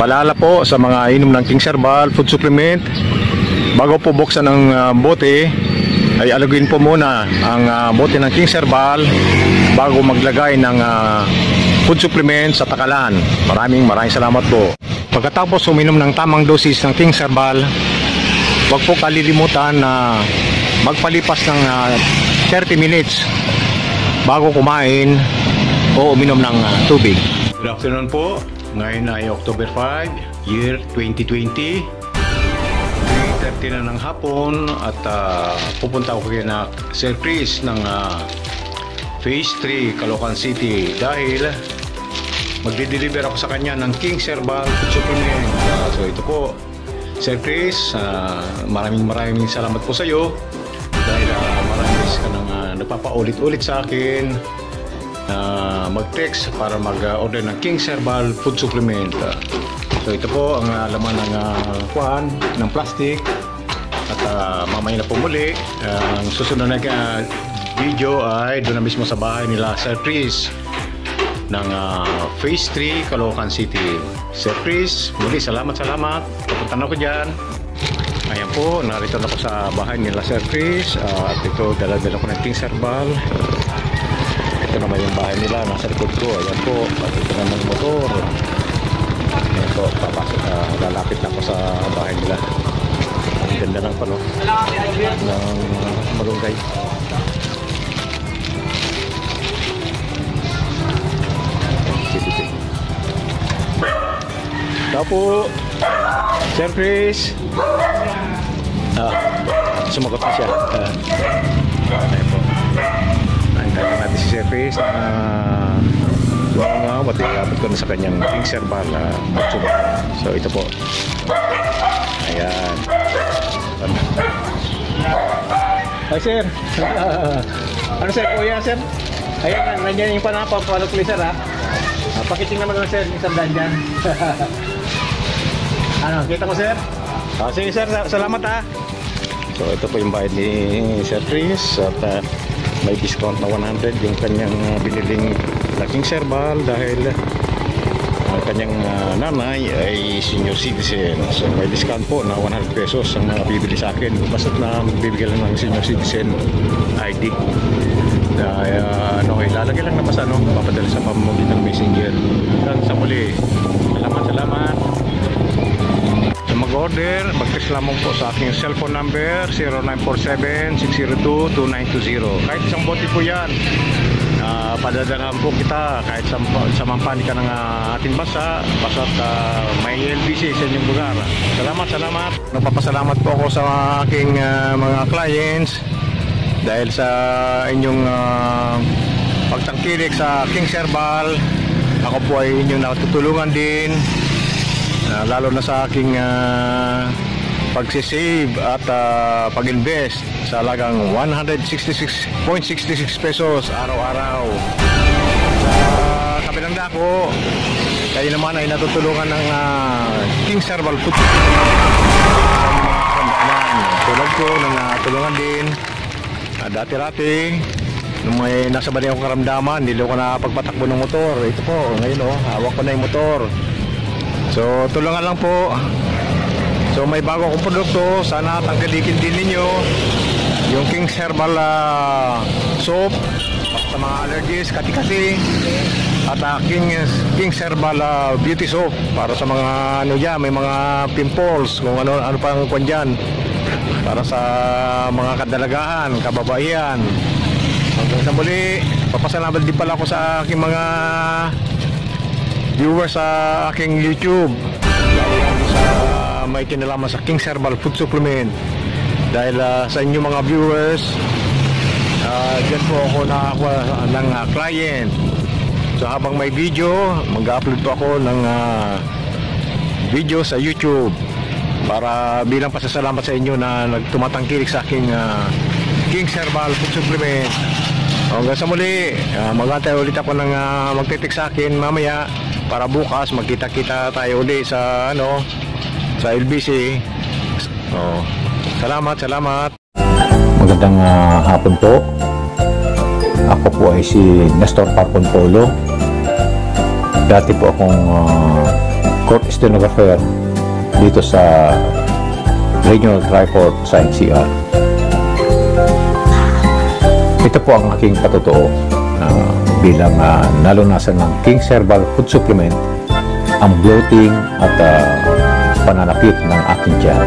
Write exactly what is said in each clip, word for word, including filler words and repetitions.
paalala po sa mga inom ng King's Herbal Food Supplement, bago po buksan ang uh, bote, ay alaguin po muna ang uh, bote ng King's Herbal bago maglagay ng uh, food supplement sa takalan. Maraming maraming salamat po. Pagkatapos uminom ng tamang dosis ng King's Herbal, huwag po kalilimutan na magpalipas ng uh, thirty minutes bago kumain o uminom ng uh, tubig. Good afternoon po. Ngayon ay October five, year twenty twenty. three thirty na ng hapon at uh, pupunta ako kay na Sir Chris ng uh, Phase three, Caloocan City, dahil magde-deliver ako sa kanya ng King's Herbal Food Supplement. Uh, so ito po, Sir Chris, uh, maraming maraming salamat po sa iyo dahil uh, maraming ka nang uh, nagpapaulit-ulit sa akin uh, mag-text para mag-order ng King's Herbal Food Supplement. Uh, so ito po ang uh, laman ng uh, kuhan, ng plastic, at uh, mamaya na po muli. Uh, ang susunod na uh, video ay doon na mismo sa bahay nila Sir Chris ng uh, Phase three, Caloocan City. Sir Chris, muli salamat salamat. Papunta na ko dyan. Ayan po, narito na ako sa bahay nila Sir Chris. Uh, at ito, dala-dala ko ng King's Herbal. Ito naman yung bahay nila, nasa likod ko. Ayan po, at ito naman yung motor. Ayan po, papasok, uh, lalapit na ako sa bahay nila. Ang ganda ng pano ng uh, malunggay. Tao po, Sir Chris. Ah, sumagot na siya. Uh, ayun po. Nahintayin natin si Sir Chris. Uh, uh, Matigapit ko na sa kanyang King's Herbal. Uh, so ito po. Ayan. Hi sir. Ano sir, kuya sir? Ayan, nandiyan yung panapa, panukli sir ha. Uh, pakiting naman naman sir, isang daan dyan. Ano, kita mo sir? Uh, sige sir, salamat ha. So ito po yung bayad ni Sir Chris. At uh, may discount na one hundred yung kanyang uh, biniling na King's Herbal dahil ang uh, kanyang uh, nanay ay senior citizen. So may discount po na one hundred pesos ang mga bibili sa akin. Basta't na bibigyan lang ng senior citizen I D. Dahil uh, ano, ilalagay lang naman sa ano, papadala sa pamamagitan ng messenger. Hanggang sa muli, salamat salamat. Sa mag-order, mag-text lamang po sa aking cellphone number zero nine four seven, six zero two, two nine two zero. Kahit isang bote po yan, uh, padadalahan po kita kahit sa, sa mampani ka ng uh, ating bansa, basta't uh, may L B C sa inyong lugar. Salamat salamat. Nagpapasalamat po ako sa aking uh, mga clients dahil sa inyong uh, pagtangkilik sa King's Herbal. Ako po ay inyong natutulungan din, uh, lalo na sa aking uh, pagsisave at uh, pag-invest sa halagang one hundred sixty-six point six six pesos araw-araw. Sa kabilang dako, kayo naman ay natutulungan ng uh, King's Herbal Food tulad ko na natulungan din. Uh, dati-dati nung may nasa bali akong karamdaman, hindi ko na pagpatakbo ng motor. Ito po, ngayon oh, hawak ko na yung motor. So tulungan lang po. So may bago akong produkto, sana tangkilikin din ninyo yung King's Herbal uh, soap sa mga allergies, kati-kati, at uh, King's, King's Herbal uh, beauty soap para sa mga ano dyan, may mga pimples, kung ano, ano pang kwan dyan, para sa mga kadalagahan, kababaihan. Hanggang sa muli, papasalamat din pala ako sa aking mga viewers sa aking YouTube, sa may kinalaman sa King's Herbal Food Supplement. Dahil uh, sa inyong mga viewers, uh, dyan po ako nakakuha ng uh, client. So habang may video, mag-upload po ako ng uh, video sa YouTube para bilang pasasalamat sa inyo na nagtumatangkilik sa aking uh, King's Herbal Food Supplement. Hanggang sa muli, uh, mag-antay ulit ako ng uh, magtitik sa akin mamaya para bukas magkita-kita tayo ulit sa ano, sa L B C. Oh, salamat, salamat. Magandang uh, hapon po. Ako po ay si Nestor Parpon Polo. Dati po akong uh, court stenographer dito sa Regional Tri-Court sa N C R. Ito po ang aking patotoo uh, bilang uh, nalunasan ng King's Herbal Food Supplement ang bloating at uh, pananakit ng aking tiyan.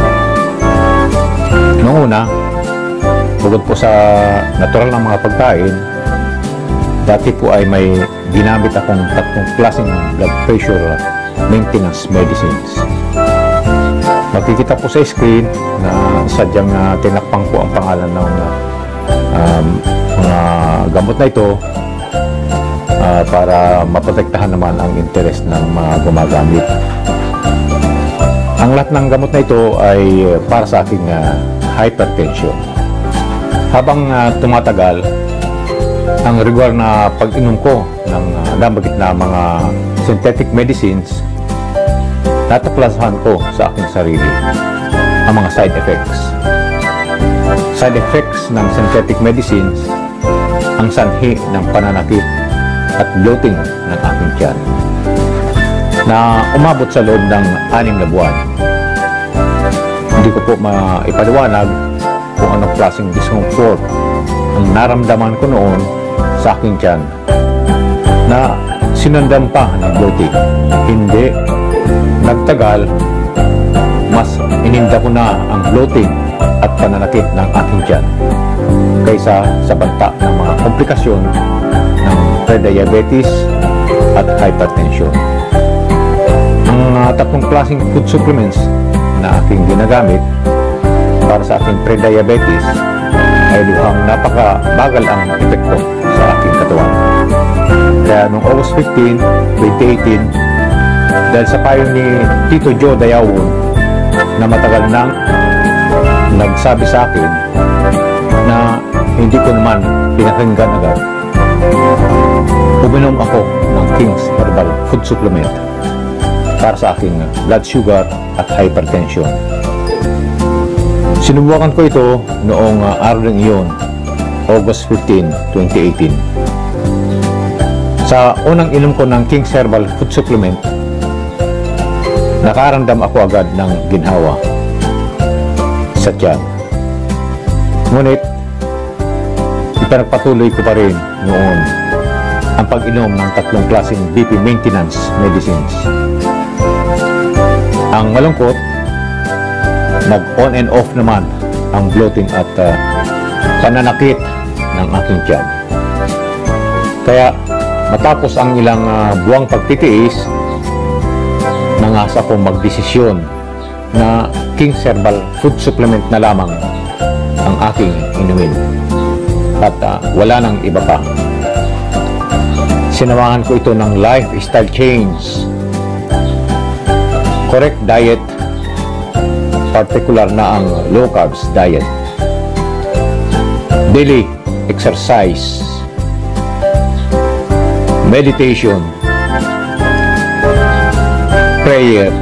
Noong una, bukod po sa natural na mga pagkain, dati po ay may ginamit akong tatlong klaseng blood pressure maintenance medicines. Makikita po sa screen na sadyang uh, tinakpang po ang pangalan ng uh, um, mga gamot na ito uh, para maprotektahan naman ang interes ng mga gumagamit. Ang lahat ng gamot na ito ay para sa aking uh, hypertension. Habang uh, tumatagal, ang regular na pag-inom ko ng uh, nabagit na mga synthetic medicines, nataklasahan ko sa aking sarili ang mga side effects. Side effects ng synthetic medicines, ang sanhi ng pananakit at bloating ng aking tiyan na umabot sa loob ng anim na buwan. Hindi ko po maipaliwanag kung anong klaseng discomfort ang naramdaman ko noon sa aking tiyan na sinundan pa ng bloating. Hindi nagtagal, mas ininda ko na ang bloating at pananakit ng aking tiyan kaysa sa banta ng mga komplikasyon ng prediabetes at hypertension. Ang uh, tatlong klaseng food supplements na aking ginagamit para sa aking prediabetes ay luhang napakabagal ang epekto sa aking katawan. Kaya noong August fifteenth, twenty eighteen, dahil sa payo ni Tito Joe Dayawon na matagal nang nagsabi sa akin na hindi ko naman pinakinggan agad, uminom ako ng King's Herbal Food Supplement para sa aking blood sugar at hypertension. Sinubukan ko ito noong uh, araw ng iyon, August fifteenth, twenty eighteen. Sa unang inom ko ng King's Herbal Food Supplement, nakaramdam ako agad ng ginhawa sa tiyan. Ngunit, ipinagpatuloy ko pa rin noon ang pag-inom ng tatlong klaseng B P maintenance medicines. Ang malungkot, nag-on and off naman ang bloating at uh, pananakit ng aking tiyan. Kaya, matapos ang ilang uh, buwang pagtitiis, nangasa kong magdesisyon na King's Herbal Food Supplement na lamang ang aking inumin at uh, wala nang iba pa. Sinamahan ko ito ng lifestyle change, correct diet, particular na ang low carbs diet, daily exercise, meditation, prayer,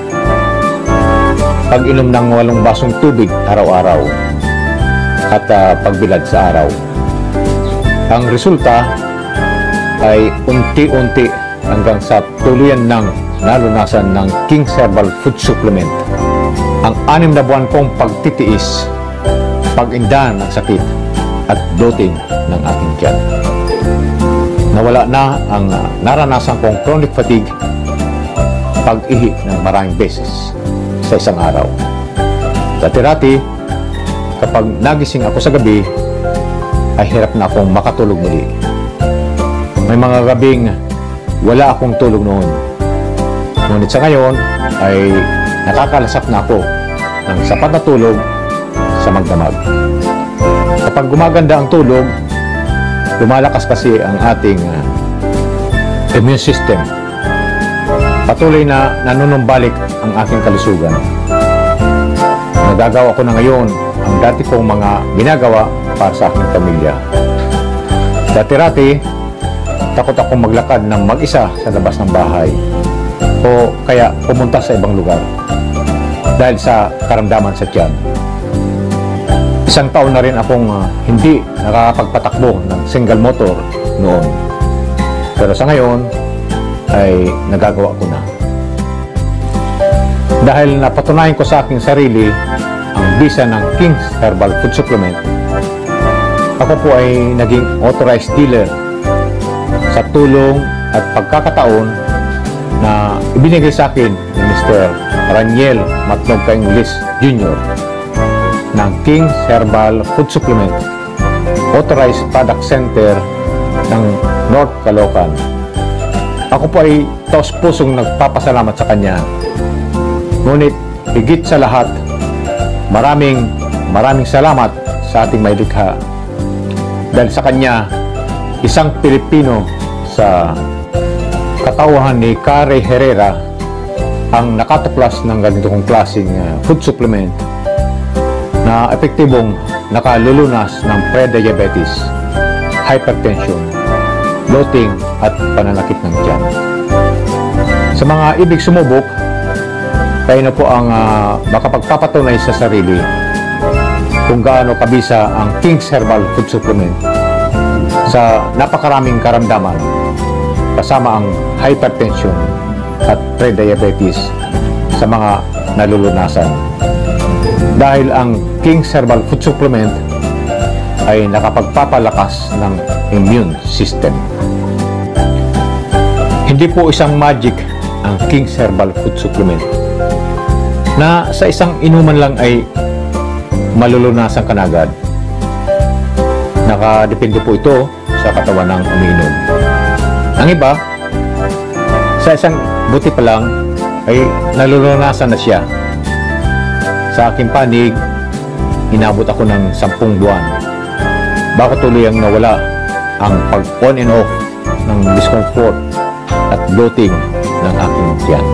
pag-inom ng walong basong tubig araw-araw, at uh, pagbilad sa araw. Ang resulta ay unti-unti hanggang sa tuluyan ng nalunasan ng King's Herbal Food Supplement ang anim na buwan kong pagtitiis, pag-inda ng sakit at bloating ng aking tiyan. Nawala na ang uh, naranasan kong chronic fatigue, pag-ihi ng maraming beses sa isang araw. Dati-dati, kapag nagising ako sa gabi, ay hirap na akong makatulog muli. May mga gabing wala akong tulog noon. Ngunit sa ngayon, ay nakakalasak na ako ng sapat na tulog sa magdamag. Kapag gumaganda ang tulog, lumalakas kasi ang ating uh, immune system. Patuloy na nanunumbalik ang aking kalusugan. Nagagawa ko na ngayon ang dati kong mga ginagawa para sa aking pamilya. Dati-rati, takot akong maglakad ng mag-isa sa labas ng bahay o kaya pumunta sa ibang lugar dahil sa karamdaman sa tiyan. Isang taon na rin akong uh, hindi nakakapagpatakbo ng single motor noon. Pero sa ngayon, ay nagagawa ko na. Dahil napatunayan ko sa aking sarili ang bisa ng King's Herbal Food Supplement, ako po ay naging authorized dealer sa tulong at pagkakataon na ibinigay sa akin ni Mister Raniel Matnog Ingles Junior ng King's Herbal Food Supplement Authorized Product Center ng North Caloocan. Ako po ay taos-pusong nagpapasalamat sa kanya. Ngunit higit sa lahat, maraming maraming salamat sa ating mailikha. Dahil sa kanya, isang Pilipino sa katauhan ni Kare Herrera ang nakatuklas ng ganitong klaseng uh, food supplement na epektibong nakalulunas ng pre-diabetes, hypertension, bloating at pananakit ng tiyan. Sa mga ibig sumubok, kayo na po ang uh, makapagpapatunay sa sarili kung gaano kabisa ang King's Herbal Food Supplement sa napakaraming karamdaman kasama ang hypertension at pre-diabetes sa mga nalulunasan. Dahil ang King's Herbal Food Supplement ay nakapagpapalakas ng immune system. Hindi po isang magic ang King's Herbal Food Supplement na sa isang inuman lang ay malulunasan ka na agad. Nakadepende po ito sa katawan ng umiinom. Ang iba, sa isang buti pa lang ay nalulunasan na siya. Sa aking panig, inabot ako ng sampung buwan bago tuluyang nawala ang pag-on and off ng discomfort at bloating ng aking tiyan.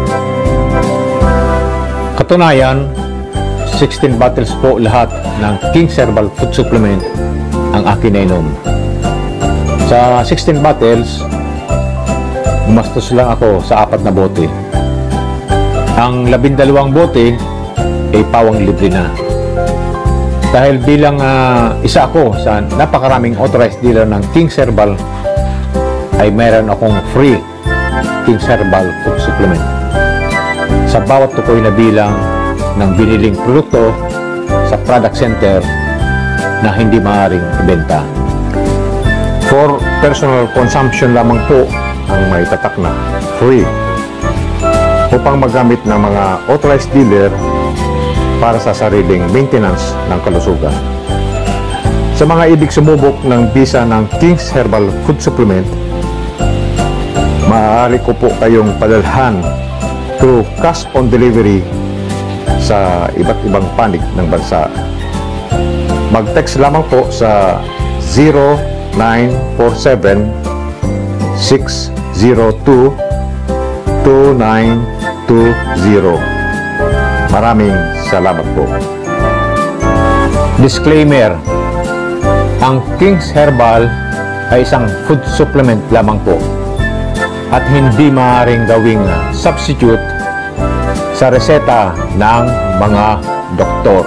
Katunayan, sixteen bottles po lahat ng King's Herbal Food Supplement ang akin nainom. Sa sixteen bottles, gumastos lang ako sa apat na bote. Ang labindalawang bote ay pawang libre na. Dahil bilang uh, isa ako sa napakaraming authorized dealer ng King's Herbal, ay meron akong free King's Herbal Food Supplement sa bawat tukoy na bilang ng biniling produkto sa product center na hindi maaaring ibenta. For personal consumption lamang po ang may tatak na free upang magamit ng mga authorized dealer para sa sariling maintenance ng kalusugan. Sa mga ibig sumubok ng bisa ng King's Herbal Food Supplement, maaari ko po kayong padalhan through cash on delivery sa iba't ibang panig ng bansa. Mag-text lamang po sa zero nine four seven, six zero two, two nine two zero. Maraming salamat po. Disclaimer: ang King's Herbal ay isang food supplement lamang po at hindi maaaring gawing substitute sa reseta ng mga doktor.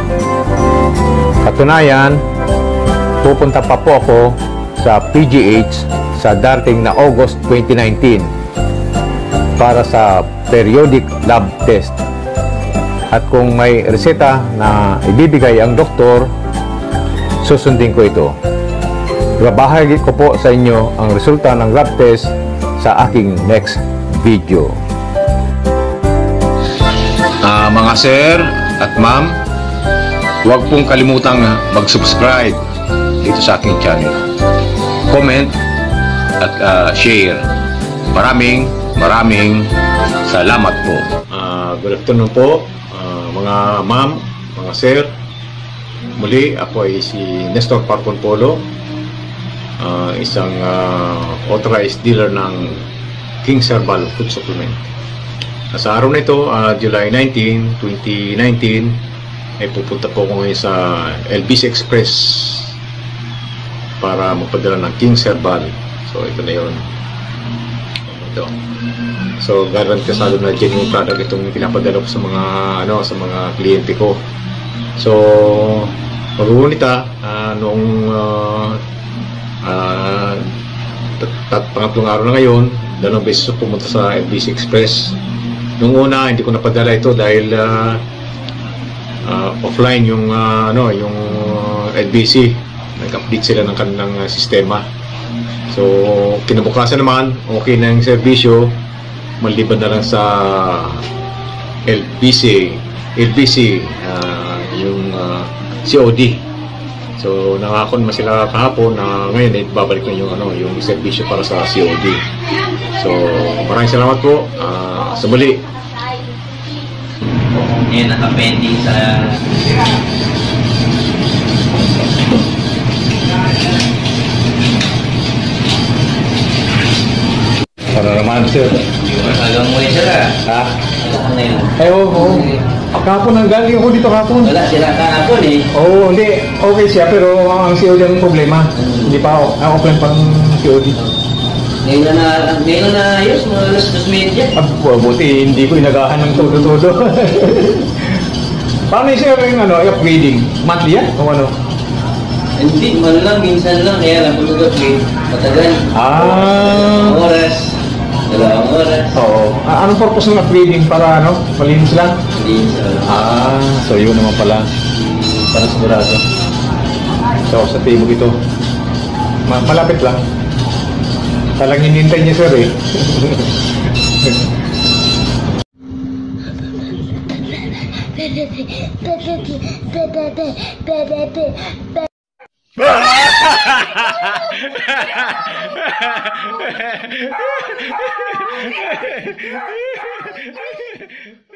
Katunayan, pupunta pa po ako sa P G H sa darating na August twenty nineteen para sa periodic lab test. At kung may reseta na ibibigay ang doktor, susundin ko ito. Babahagi ko po sa inyo ang resulta ng lab test sa aking next video. Uh, mga sir at ma'am, huwag pong kalimutang mag-subscribe dito sa aking channel. Comment at uh, share. Maraming maraming salamat po. Uh, good afternoon po, uh, mga ma'am, mga sir. Muli, ako ay si Nestor Parcon Polo, uh, isang uh, authorized dealer ng King's Herbal Food Supplement. Sa araw na ito, uh, July nineteenth, twenty nineteen, ay pupunta po ako ngayon sa L B C Express para magpadala ng King's Herbal. So ito na yun. Ito. So garantisado na genuine product itong pinapadala ko sa mga ano sa mga kliyente ko. So mag-uunita uh, noong uh, uh, pangatlong araw na ngayon, dalawang beses pumunta sa L B C Express nung una hindi ko napadala ito dahil ah, ah, offline yung ah, ano yung L B C, nag-update sila ng kanilang ah, sistema. So kinabukasan naman okay na yung serbisyo, maliban na lang sa L B C L B C ah, yung ah, C O D. So nangako naman sila kahapon na ngayon eh, babalik na yung ano yung serbisyo para sa C O D. So maraming salamat po ah, sa muli. Ngayon nakapending sa Para naman, sir. hanggang muli sila. Ha? Ano na yun? Eh, oo. Oh, Kapon ang galing ako dito kapon. Wala sila kahapon eh. Oo, oh, hindi. Okay siya, pero ang C O D ang problema. Hindi pa ako. Ang offline pang C O D. Ngayon na na, ngayon na ayos, mga alas dos media. Ah, buti hindi ko inagahan ng todo-todo. Paano yung sir yung ano, upgrading? Monthly yan? O ano? Hindi, ano lang, minsan lang, kaya lang pag-upgrade, matagal. Ah. Dalawang oras, dalawang oras. Oo. Ah, anong purpose ng upgrading? Para ano? Malinis lang? Hindi, sa Ah, so yun naman pala. Para sigurado. So, sa table ito. Ma malapit lang. Talang hinintay niya sir eh. Hehehehe